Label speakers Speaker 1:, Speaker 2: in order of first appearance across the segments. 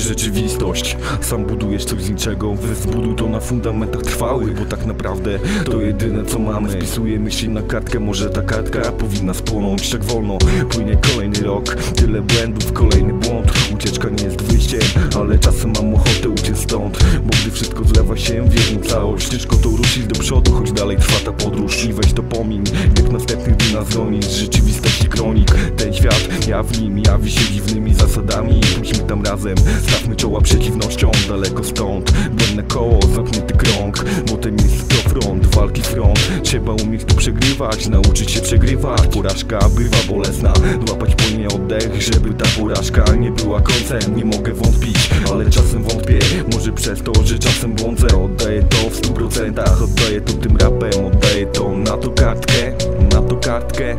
Speaker 1: rzeczywistość. Sam budujesz coś z niczego, zbuduj to na fundamentach trwałych, bo tak naprawdę to jedyne co mamy. Spisuję myśli na kartkę, może ta kartka powinna spłonąć. Tak wolno płynie kolejny rok, tyle błędów, kolejny błąd. Ucieczka nie jest wyjściem, ale czasem mam ochotę uciec stąd, bo gdy wszystko zlewa się w jedną całość, ciężko to ruszyć do przodu, choć dalej trwa ta podróż. I weź to pomiń, jak następnych dni nas goni z rzeczywistości kronik. Ten świat, ja w nim jawi się dziwnymi zasadami. Pójdźmy tam razem, stawmy czoła przeciwnościom. Daleko stąd, błędne koło, zamknięty krąg, bo ten jest to front, walki front. Trzeba umieć tu przegrywać, nauczyć się przegrywać. Porażka bywa bolesna, złapać płynie oddech, żeby ta porażka nie była końcem. Nie mogę wątpić, ale czasem wątpię, może przez to, że czasem błądzę. Oddaję to w 100%, oddaję to tym rapem, oddaję to na to kartkę, na to kartkę.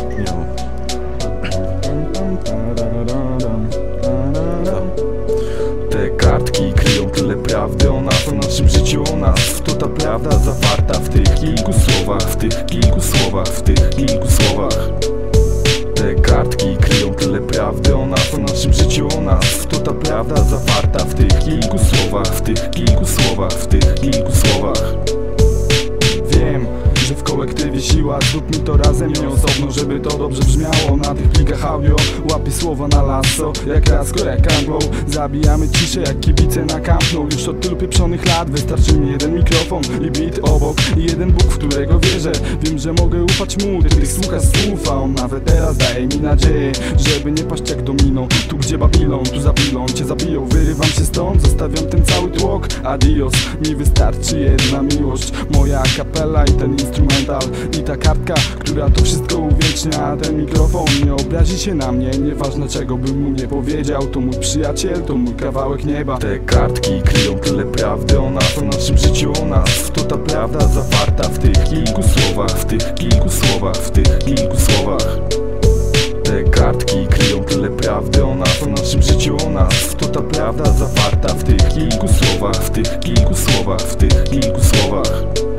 Speaker 1: Te kartki kryją tyle prawdy o nas, o naszym życiu, o nas. To ta prawda zawarta w tych kilku słowach, w tych kilku słowach, w tych kilku słowach. Te kartki kryją tyle prawdy o nas, o naszym życiu, o nas. To ta prawda zawarta w tych kilku słowach, w tych kilku słowach, w tych kilku słowach. Wiem, że w kolektywie siła, zróbmy to razem, nie osobno, żeby to dobrze brzmiało. Na tych plikach audio łapię słowa na lasso, jak Rasko, jak Anglow. Zabijamy ciszę jak kibice na Camp Nou. Już od tylu pieprzonych lat wystarczy mi jeden mikrofon i beat obok i jeden Bóg, w którego wierzę. Wiem, że mogę ufać mu, ty tych słuchasz słów, a on nawet teraz daje mi nadzieję, żeby nie paść jak dominą. Tu gdzie Babilon, tu za bilą cię zabiją. Wyrywam się stąd, zostawiam ten cały tłok. Adios, mi wystarczy jedna miłość, moja kapela i ten instrumental i ta kartka, która to wszystko uwiecznia. Ten mikrofon nie obrazi się na mnie, nieważne czego bym mu nie powiedział. To mój przyjaciel, to mój kawałek nieba. Te kartki kryją tyle prawdy o nas, o naszym życiu, o nas. To ta prawda zawarta w tych kilku słowach, w tych kilku słowach, w tych kilku słowach. Te kartki kryją tyle prawdy o nas, o naszym życiu, o nas. To ta prawda zawarta w tych kilku słowach, w tych kilku słowach, w tych kilku słowach.